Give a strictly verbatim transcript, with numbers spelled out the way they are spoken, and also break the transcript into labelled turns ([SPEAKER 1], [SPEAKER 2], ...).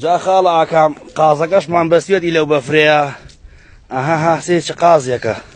[SPEAKER 1] جا خاڵە ئاکام قازەکەشمان بەسوێتی لەو بەفرەیە ئەها هاسێ چ قازێکە